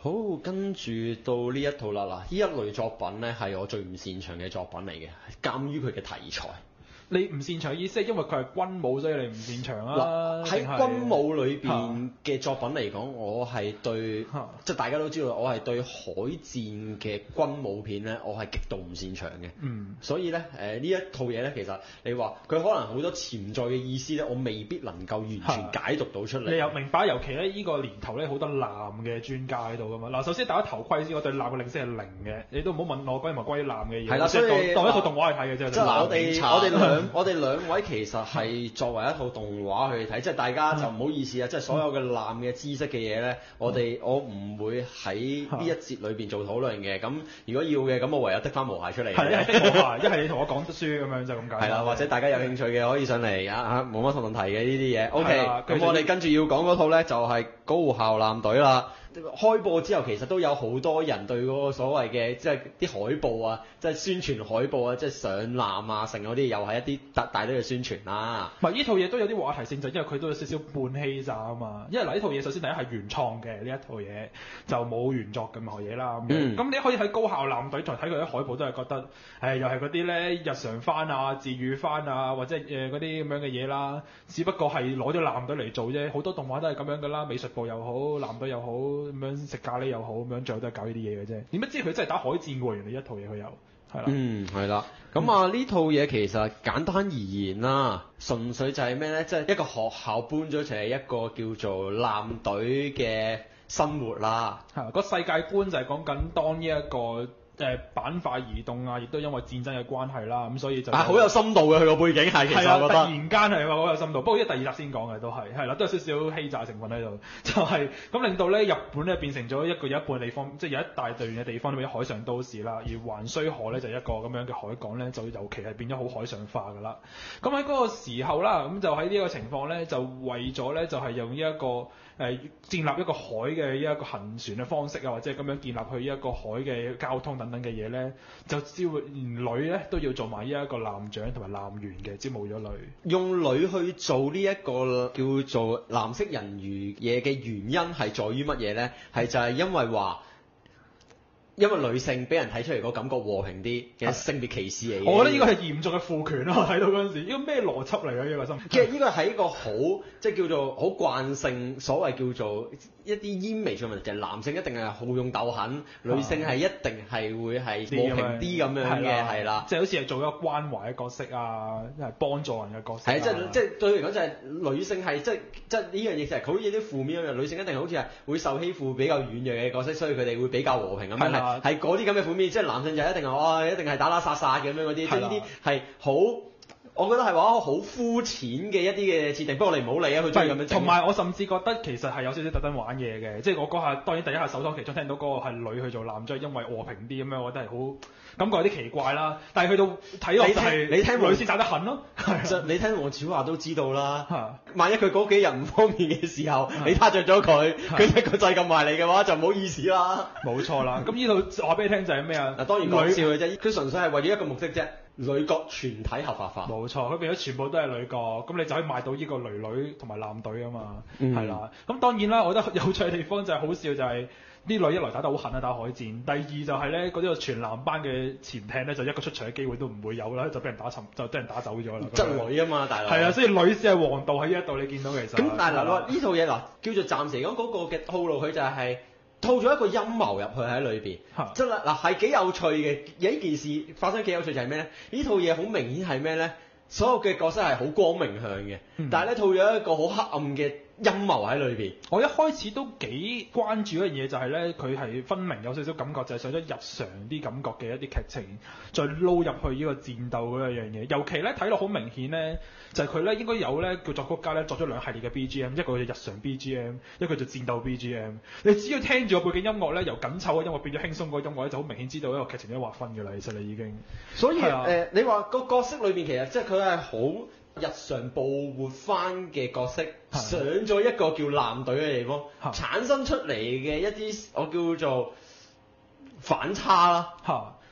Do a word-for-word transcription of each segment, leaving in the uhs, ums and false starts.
好，跟住到呢一套啦，嗱，呢一類作品咧係我最唔擅長嘅作品嚟嘅，鑑於佢嘅題材。 你唔擅長嘅意思係因為佢係軍武，所以你唔擅長啊？ 喺軍武裏邊嘅作品嚟講，我係對，即係大家都知道，我係對海戰嘅軍武片咧，我係極度唔擅長嘅。嗯。所以咧，誒呢一套嘢咧，其實你話佢可能好多潛在嘅意思咧，我未必能夠完全解讀到出嚟。 你又明白？尤其咧呢個年頭咧，好多艦嘅專家喺度噶嘛。嗱，首先戴咗頭盔先，我對艦嘅認識係零嘅，你都唔好問我關於關於艦嘅嘢。 係啦，所以當一套動畫去睇嘅啫。 即係我哋我哋兩我哋兩位其實係作為一套動畫去睇，即係大家就唔好意思啊！即係所有嘅艦嘅知識嘅嘢咧，我哋我唔會喺呢一節裏邊做討論嘅。咁如果要嘅，咁我唯有的翻無鞋出嚟。 係一係的無鞋，一係你同我講書咁樣就咁解。 係啦，或者大家有興趣嘅可以上嚟啊嚇，冇乜問題嘅呢啲嘢。OK，咁我哋跟住要講嗰套咧就係高校艦隊啦。開播之後其實都有好多人對嗰個所謂嘅即係啲海報啊，即係宣傳海報啊，即係上艦啊，成嗰啲又係一啲大大堆嘅宣傳啦。 唔係呢套嘢都有啲話題性，就因為佢都有少少半欺詐啊嘛。因為嗱呢套嘢首先第一係原創嘅呢一套嘢，就冇原作咁何嘢啦。咁、嗯、你可以喺高校艦隊再睇佢啲海報都係覺得，誒又係嗰啲咧日常番啊、自語番啊，或者誒嗰啲咁樣嘅嘢啦。只不過係攞咗艦隊嚟做啫，好多動畫都係咁樣噶啦，美術部又好，艦隊又好。咁樣食咖喱又好，咁樣最後都係搞呢啲嘢嘅啫。點不知佢真係打海戰喎？原來一套嘢佢有，係啦。嗯， 係啦。咁啊，呢套嘢其實簡單而言啦，純粹就係咩咧？即係一個學校搬咗出嚟一個叫做艦隊嘅生活啦。 係個世界觀就係講緊當呢一個。誒板塊移動啊，亦都因為戰爭嘅關係啦，咁所以就啊好有深度嘅佢個背景係，其實我覺得突然間係好有深度。不過依第二集先講嘅都係係啦，都有少少欺詐成分喺度，就係、是、咁令到咧日本咧變成咗一個有一半地方，即係有一大段嘅地方都變咗海上都市啦。而橫須賀咧就一個咁樣嘅海港咧，就尤其係變咗好海上化㗎啦。咁喺嗰個時候啦，咁就喺呢個情況咧，就為咗咧就係、是、用呢、這、一個誒、呃、建立一個海嘅一個行船嘅方式啊，或者咁樣建立佢一個海嘅交通等等嘅嘢咧，就招連女咧都要做埋呢一個艦長同埋艦員嘅，招募咗女。 用女去做呢一個叫做藍色人魚嘢嘅原因係在於乜嘢咧？係就係因為話。因為女性俾人睇出嚟個感覺和平啲嘅性別歧視嚟嘅， 我覺得呢個係嚴重嘅父權咯。我睇到嗰陣時，呢個咩邏輯嚟嘅呢個心？ 其實呢個係一個好即係叫做好慣性，所謂叫做一啲煙味上問題，就係、是、男性一定係好勇鬥狠，女性係一定係會係和平啲咁樣嘅，係啦， 即係好似係做一個關懷嘅角色啊，係幫助人嘅角色、啊。 係即係即係對佢嚟講就係女性係即係即係呢樣嘢就係好似啲負面咁樣，女性一定好似係會受欺負比較軟弱嘅角色，所以佢哋會比較和平咁樣。係嗰啲咁嘅負面，即係男性就一定係哇、哦，一定係打打殺殺咁樣嗰啲，即係呢啲係好，我覺得係話好膚淺嘅一啲嘅設定。不過你唔好理啊，佢中意咁樣整。 同埋我甚至覺得其實係有少少特登玩嘢嘅，即係我嗰下當然第一下首當其衝聽到嗰個係女去做艦長，因為和平啲咁樣，我覺得係好感覺有啲奇怪啦。但係去到睇落就係你聽女先打得狠咯。 其實你聽黃子華都知道啦，萬一佢嗰幾日唔方便嘅時候，你撻着咗佢，佢一個掣撳埋嚟嘅話，就唔好意思啦。 冇錯啦，咁呢度話俾你聽就係咩啊？ 嗱當然講笑嘅啫，佢純粹係為咗一個目的啫。女角全體合法化， 冇錯，佢變咗全部都係女角，咁你就可以買到呢個女女同埋艦隊啊嘛，係、嗯、啦。咁當然啦，我覺得有趣嘅地方就係好笑就係、是、啲女一來打得好狠啊，打海戰；第二就係咧嗰啲個全男班嘅潛艇咧，就一個出場嘅機會都唔會有啦，就俾人打沉，就俾人打走咗啦。 執女啊嘛，大佬。係啊，所以女先係王道喺呢一度，你見到其實。 咁但係嗱，呢套嘢嗱叫做暫時嚟講嗰個嘅套路，佢就係、是。套咗一個陰謀入去喺裏邊，即係嗱係幾有趣嘅。有一件事發生幾有趣就係咩咧？呢套嘢好明顯係咩咧？所有嘅角色係好光明向嘅，嗯、但係咧套咗一個好黑暗嘅陰謀喺裏邊。 我一開始都幾關注一樣嘢，就係咧佢係分明有少少感覺，就係想咗日常啲感覺嘅一啲劇情，再撈入去呢個戰鬥嗰一樣嘢。尤其咧睇落好明顯咧，就係佢咧應該有咧叫作曲家咧作咗兩系列嘅 B G M， 一個就日常 B G M， 一個就戰鬥 B G M。你只要聽住個背景音樂咧，由緊湊嘅音樂變咗輕鬆嗰個音樂咧，就好明顯知道一個劇情點樣劃分㗎啦。其實你已經， 所以誒、啊呃，你話個角色裏邊其實即係佢係好日常捕活翻嘅角色，上咗一個叫艦隊嘅地方，產生出嚟嘅一啲我叫做反差啦。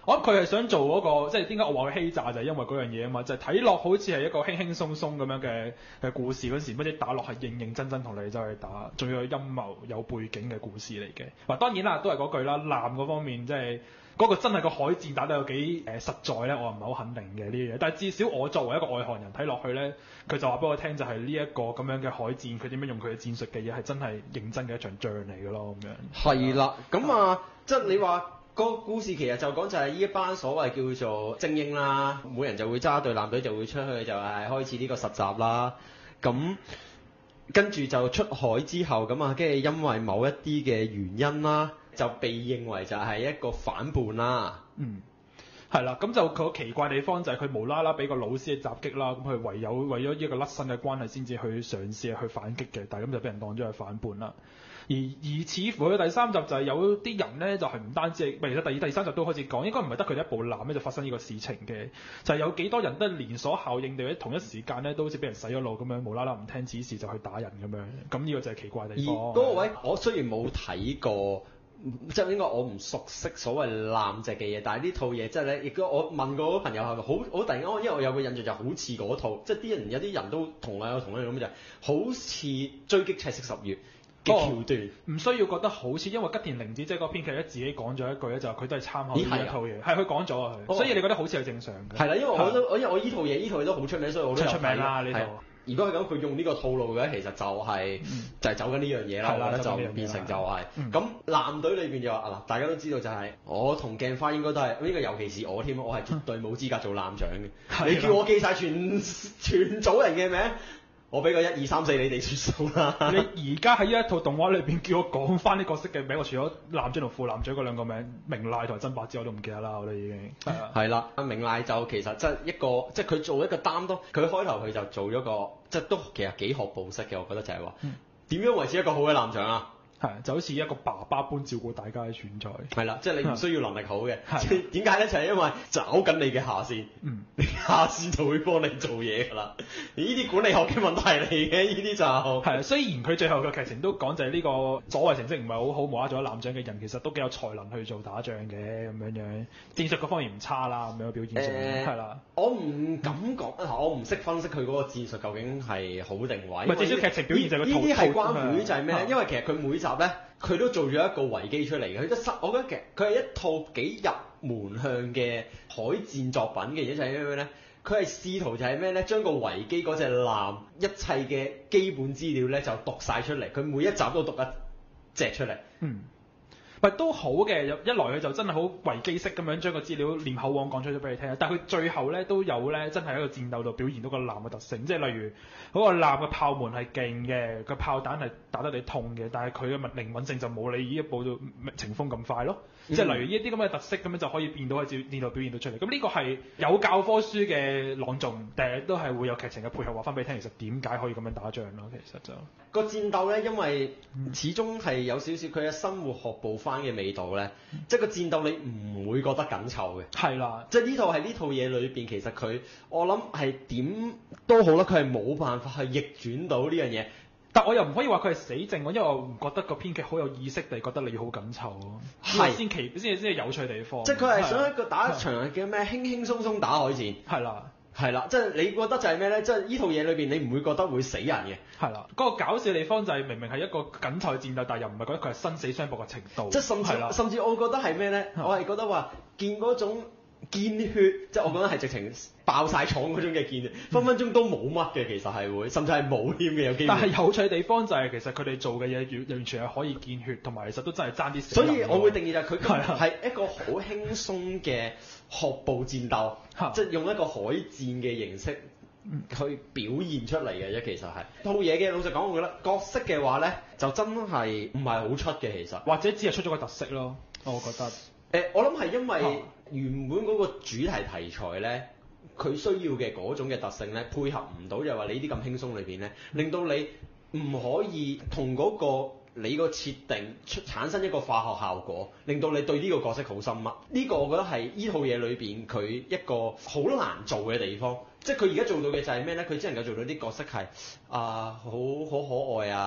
我諗佢係想做嗰、個，即係點解我話佢欺詐就係因為嗰樣嘢啊嘛，就係睇落好似係一個輕輕鬆鬆咁樣嘅嘅故事嗰時，乜嘢打落係認認真真同你走去打，仲要有陰謀有背景嘅故事嚟嘅。嗱當然啦，都係嗰句啦，艦嗰方面即係嗰個真係個海戰打得有幾誒、呃、實在咧，我唔係好肯定嘅呢啲嘢。但係至少我作為一個外行人睇落去咧，佢就話俾我聽就係呢一個咁樣嘅海戰，佢點樣用佢嘅戰術嘅嘢係真係認真嘅一場仗嚟嘅咯咁樣。 係啦，咁啊，即係你話。個故事其實就講就係呢一班所謂叫做精英啦，每人就會揸隊艦隊就會出去就係開始呢個實習啦。咁跟住就出海之後咁啊，跟住因為某一啲嘅原因啦，就被認為就係一個反叛啦。 嗯，係啦，咁就佢個奇怪地方就係佢無啦啦俾個老師去襲擊啦，咁佢唯有為咗一個甩身嘅關係先至去嘗試去反擊嘅，但係咁就俾人當咗係反叛啦。而而似乎佢第三集就係有啲人咧，就係、是、唔單止係，其實第二第三集都開始講，應該唔係得佢哋一部艦咧就發生呢個事情嘅，就係、是、有幾多人都連鎖效應地喺同一時間咧，都好似俾人洗咗腦咁樣，無啦啦唔聽指示就去打人咁樣，咁呢個就係奇怪地方。 而嗰個位，我雖然冇睇過，即係應該我唔熟悉所謂艦隻嘅嘢，但係呢套嘢即係咧，亦都我問過朋友係咪好好突然間，因為我有個印象就好似嗰套，即係啲人有啲人都同我有同一樣咁就係、是、好似追擊赤色十月嘅橋段， 唔、哦、需要覺得好似，因為吉田玲子即係個編劇咧自己講咗一句咧，就係佢都係參考呢一套嘢，係佢講咗啊，佢，所以你覺得好似係正常嘅。係啦， 因為我都我因為我依套嘢依套嘢都好出名，所以我都有睇。出名啦呢套。如果係咁，佢用呢個套路嘅，其實就係、是嗯、就係走緊呢樣嘢啦。我覺得就變成就係、是、咁。艦、嗯、隊裏邊就話嗱，大家都知道就係、是、我同鏡花應該都係呢個，尤其是我添，我係絕對冇資格做艦長嘅。你叫我記晒全全組人嘅名。我俾個一二三四你哋算數啦。 你而家喺呢一套動畫裏邊叫我講翻啲角色嘅名，我除咗艦長同副艦長嗰兩個名，明賴同真白之外，我都唔記得啦，我都已經係啊。 係啦，明賴就其實即係一個，即係佢做一個擔當。佢開頭佢就做咗個，即係都其實幾學步式嘅，我覺得就係話點樣維持一個好嘅艦長啊。 係，就好似一個爸爸般照顧大家嘅存在。 係啦，即係你唔需要能力好嘅。係點解咧？就係、是、因為找緊你嘅下線，嗯，你下線就會幫你做嘢㗎啦。呢啲管理學嘅問題嚟嘅，呢啲就係。雖然佢最後嘅劇情都講就係呢個所謂成績唔係好好，無啦啦做咗艦長嘅人，其實都幾有才能去做打仗嘅咁樣樣，戰術嗰方面唔差啦，咁樣表現上係啦。 我唔敢講，我唔識分析佢嗰個戰術究竟係好定壞。 唔係，至少劇情表現就係個呢啲係關會就係咩咧？因為其實佢每集咧，佢都做咗一個維基出嚟嘅。佢都我覺得其實佢係一套幾入門向嘅海戰作品嘅嘢，就係咩咧？佢係試圖就係咩咧？將個維基嗰隻艦一切嘅基本資料咧就讀晒出嚟。佢每一集都讀一隻出嚟。嗯。 唔係都好嘅，一來佢就真係好維基式咁樣將個資料念口簧講出咗俾你聽，但係佢最後咧都有咧真係喺個戰鬥度表現到個艦嘅特性，即係例如嗰個艦嘅炮門係勁嘅，個炮彈係打得你痛嘅，但係佢嘅靈敏性就冇你依一部到霆鋒咁快咯。嗯、即係例如呢啲咁嘅特色咁樣就可以變到喺戰鬥表現到出嚟。咁呢個係有教科書嘅朗誦，但係都係會有劇情嘅配合話翻俾你聽，其實點解可以咁樣打仗咯？其實就個戰鬥咧，因為始終係有少少佢嘅生活學步翻嘅味道咧，嗯、即係個戰鬥你唔會覺得緊湊嘅。係啦，即係呢套係呢套嘢裏邊，其實佢我諗係點都好啦，佢係冇辦法去逆轉到呢樣嘢。 但我又唔可以話佢係死症，因為我唔覺得個編劇好有意識地覺得你好緊湊咯。係先奇先先係有趣地方。 即係佢係想一個打一場叫咩輕輕鬆鬆打海戰。係啦。係啦，即係你覺得就係咩咧？即係呢套嘢裏邊，你唔會覺得會死人嘅。係啦， 嗰、嗰個搞笑地方就係明明係一個緊湊戰鬥，但係又唔係覺得佢係生死相搏嘅程度。 即係甚至甚至我覺得係咩咧？我係覺得話見嗰種見血，即係我覺得係直情爆晒廠嗰種嘅見血，分分鐘都冇乜嘅，其實係會，甚至係冇添嘅有機會。 但係有趣地方就係其實佢哋做嘅嘢完完全係可以見血，同埋其實都真係爭啲死。 所以我會定義就係佢係一個好輕鬆嘅學步戰鬥，即係用一個海戰嘅形式去表現出嚟嘅啫。其實係套嘢嘅老實講，我覺得角色嘅話咧，就真係唔係好出嘅，其實或者只係出咗個特色咯。我覺得誒、 呃，我諗係因為原本嗰個主題題材咧，佢需要嘅嗰種嘅特性咧，配合唔到，就係話你呢啲咁輕鬆裏邊咧，令到你唔可以同嗰個你個設定出產生一個化學效果，令到你對呢個角色好深刻。呢個我覺得係呢套嘢裏邊佢一個好難做嘅地方。即係佢而家做到嘅就係咩咧？佢只能夠做到啲角色係啊好好可愛啊，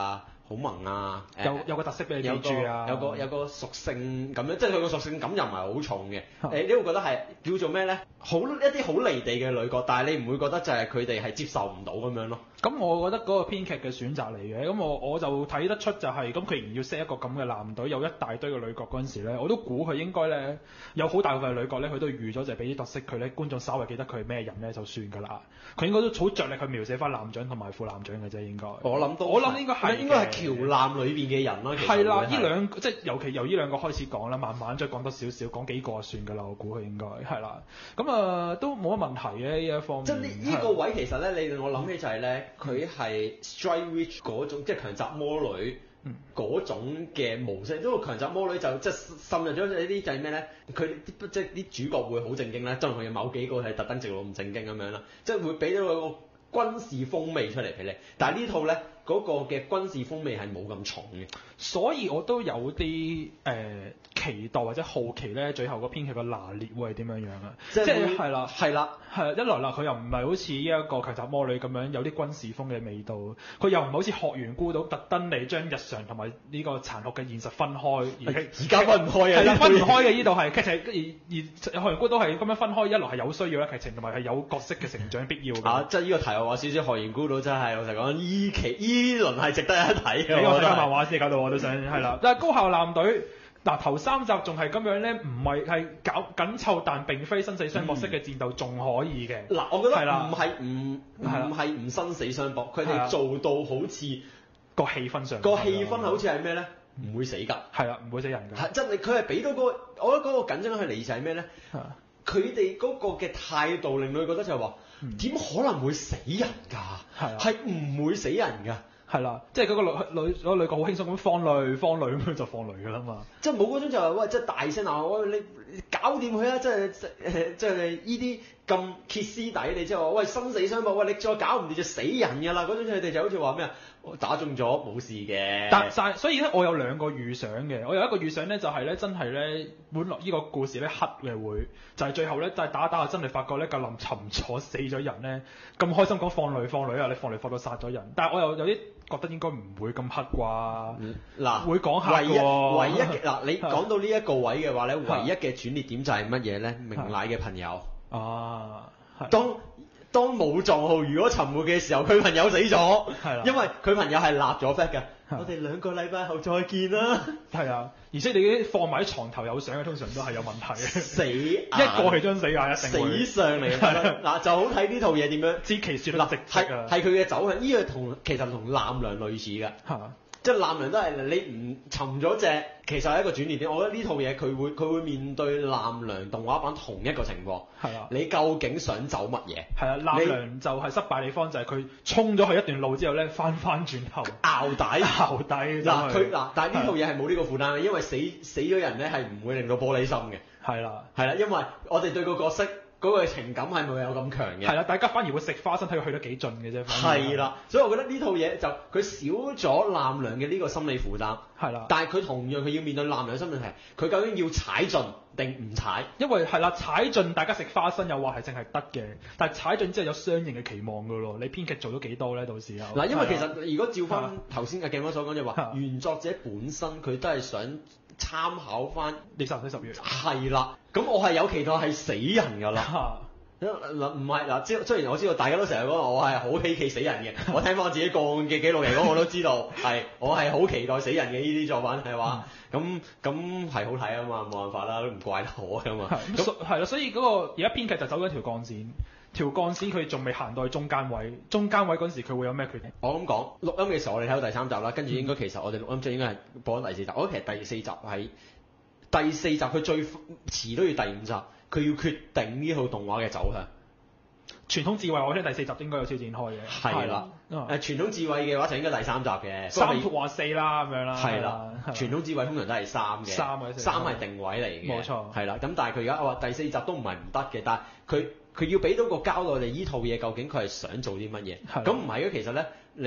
好萌啊，誒有有個特色俾你記住啊， 有個有個有個屬性咁樣，即係佢個屬性感又唔係好重嘅。 啊誒，你會覺得係叫做咩咧？好一啲好離地嘅女角，但係你唔會覺得就係佢哋係接受唔到咁樣咯。 咁我覺得嗰個編劇嘅選擇嚟嘅，咁我我就睇得出就係、是，咁佢仍然要 set 一個咁嘅男隊，有一大堆嘅女角嗰陣時咧，我都估佢應該咧有好大部分嘅女角咧，佢都預咗就係俾啲特色佢咧，觀眾稍微記得佢係咩人咧就算㗎啦。佢應該都好着力去描寫翻男長同埋副男長嘅啫，應該。 我諗都我諗應該係應該係橋男裏邊嘅人咯。 係啦，呢兩即係尤其由呢兩個開始講啦，慢慢再講多少少，講幾個就算㗎啦。我估佢應該係啦。咁啊、呃、都冇乜問題嘅呢一方面。即係呢呢個位其實咧，你令我諗起就係咧，佢係 Strike Witch 嗰種即係強襲魔女嗰種嘅模式。因為強襲魔女就即係滲入咗呢啲就係咩咧？佢即係啲主角會好正經咧，當然佢有某幾個係特登直到唔正經咁樣啦，即係會俾到個軍事風味出嚟俾你。但係呢套咧嗰、嗰個嘅軍事風味係冇咁重嘅，所以我都有啲誒、呃、期待或者好奇咧，最後個編劇個拿捏會係點樣樣啊？即係係啦，係啦，係一來啦，佢又唔係好似呢一個強襲魔女咁樣有啲軍事風嘅味道，佢又唔係好似學園孤島特登嚟將日常同埋呢個殘酷嘅現實分開，而而家分唔開啊！ 係啦，分唔開嘅呢度係劇情，而而學園孤島係咁樣分開，一來係有需要啦，劇情同埋係有角色嘅成長必要嘅。啊， 即係呢個題外話少少，學園孤島真係老實講，依期依輪係值得一睇嘅。 呢個睇漫畫先搞到我都想係啦，但係高校艦隊。嗱頭三集仲係咁樣咧，唔係係搞緊湊，但並非生死相搏式嘅戰鬥，仲可以嘅。嗱、嗯，我覺得唔係唔唔係唔生死相搏，佢哋做到好似個氣氛上， 個氣氛好似係咩咧？唔、嗯、會死㗎。係啊，唔會死人㗎。係真係佢係俾到嗰個，我覺得嗰個緊張嘅嚟就係咩咧？佢哋嗰個嘅態度令到佢覺得就係話，點、嗯、可能會死人㗎？係唔會死人㗎？ 係啦，即係嗰個女女嗰個女角好輕鬆咁放雷放雷咁樣就放雷㗎啦嘛， 即係冇嗰種就係、是、喂，即係大聲鬧我，你搞掂佢啦，即係即係呢啲咁歇斯底里，即係話喂生死相搏，喂你再搞唔掂就死人㗎啦，嗰種佢哋就好似話咩啊，打中咗冇事嘅。 但係所以咧，我有兩個預想嘅，我有一個預想咧就係、是、咧真係咧本來呢個故事咧黑嘅會就係、是、最後咧就係、是、打打下真係發覺咧個林沉咗死咗人咧，咁開心講放雷放雷啊，你放雷放到殺咗人，但係我又有啲覺得應該唔會咁黑啩，嗱、嗯、會講下唯一唯一嘅嗱，你講到呢一個位嘅話咧，唯一嘅轉捩點就係乜嘢咧？明乃嘅朋友啊， 當當武藏號如果沉沒嘅時候，佢朋友死咗，係啦，因為佢朋友係立咗 flag 嘅。我哋兩個禮拜後再見啦。 係啊，而且你啲放埋喺床頭有相嘅，通常都係有問題嘅。 死眼一個係張死眼，一定會死相嚟嘅。嗱，就好睇呢套嘢點樣。 知其說得直直啊。 係佢嘅走向，呢個同其實同艦娘類似嘅。係啊。即係艦娘都係你唔沉咗隻，其實係一個轉捩點。我覺得呢套嘢佢會佢會面對艦娘動畫版同一個情況。係啊。你究竟想走乜嘢？係啊，艦娘就係失敗地方就係佢衝咗去一段路之後咧，翻翻轉頭拗底拗底。嗱佢嗱，但係呢套嘢係冇呢個負擔嘅，因為死死咗人咧係唔會令到玻璃心嘅。係啦，係啦，因為我哋對個角色嗰個情感係咪有咁強嘅？係啦，大家反而會食花生睇佢去得幾盡嘅啫。係啦，所以我覺得呢套嘢就佢少咗艦娘嘅呢個心理負擔。係啦，但係佢同樣佢要面對艦娘嘅心理係，佢究竟要踩盡定唔踩？因為係啦，踩盡大家食花生又話係淨係得嘅，但係踩盡之後有相應嘅期望㗎咯。你編劇做咗幾多咧？到時候嗱，因為其實如果照翻頭先阿鏡哥所講就話，原作者本身佢都係想參考翻你十四十月。係啦，咁我係有期待係死人㗎啦。嗱唔係嗱，即雖然我知道大家都成日講我係好希冀死人嘅，我聽翻我自己個案嘅記錄嚟講，我都知道係我係好期待死人嘅呢啲作品係話，咁咁係好睇啊嘛，冇辦法啦，都唔怪得我㗎嘛。咁係啦，所以嗰個而家編劇就走咗條鋼線，條鋼線佢仲未行到去中間位，中間位嗰陣時佢會有咩決定？我咁講錄音嘅時候，我哋睇到第三集啦，跟住應該其實我哋錄音即係應該係播緊第四集。我覺得其實第四集係第四集，佢最遲都要第五集。佢要決定呢套動畫嘅走向。傳統智慧我聽第四集應該有超展開嘅。係啦。誒傳統智慧嘅話就應該第三集嘅。三或四啦咁樣啦。係啦。傳統智慧通常都係三嘅。三嘅。三係定位嚟嘅。冇錯。係啦。咁但係佢而家我話第四集都唔係唔得嘅，但係佢佢要俾到個交代，我哋依套嘢究竟佢係想做啲乜嘢？咁唔係嘅，其實咧你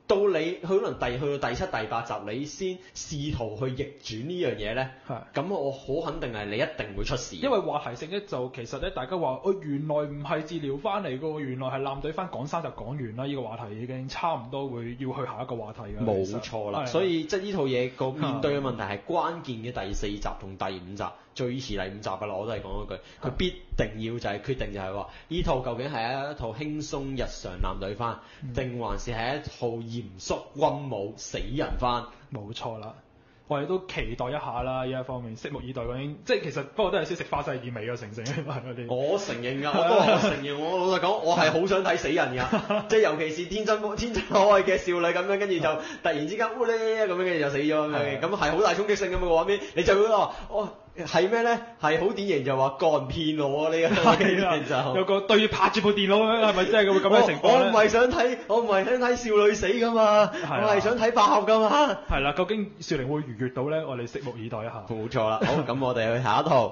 到你可能第去到第七、第八集，你先試圖去逆轉呢樣嘢咧，咁我好肯定係你一定會出事。 因為話題性咧就其實咧，大家話哦原來唔係治療翻嚟㗎，原來係艦隊翻講山就講完啦，呢、這個話題已經差唔多會要去下一個話題㗎。 冇錯啦，所以即係呢套嘢個面對嘅問題係關鍵嘅第四集同第五集，最遲第五集㗎啦，我都係講嗰句，佢必定要就係決定就係話呢套究竟係一套輕鬆日常艦隊翻，定、嗯、還是係一套嚴肅軍武死人翻？ 冇錯啦。我哋都期待一下啦，呢一方面拭目以待嗰啲，即係其實不過都係少食花生意味嘅，承唔承認嗰啲？ 我承認㗎，我都話我承認。我老實講，我係好想睇死人㗎，即係尤其是天真天真可愛嘅少女咁樣，跟住就突然之間烏咧咁樣，跟住就死咗咁樣，咁係好大衝擊性咁嘅畫面，你就會話哦。係咩咧？係好典型就話個人騙我啊！呢個就有個對拍住部電腦咧，係咪真係會咁嘅情況我唔係想睇，我唔係想睇少女死噶嘛，我係想睇爆噶嘛。 係啦，究竟少玲會逾越到咧？我哋拭目以待一下。 冇錯啦，好，咁我哋去下一套。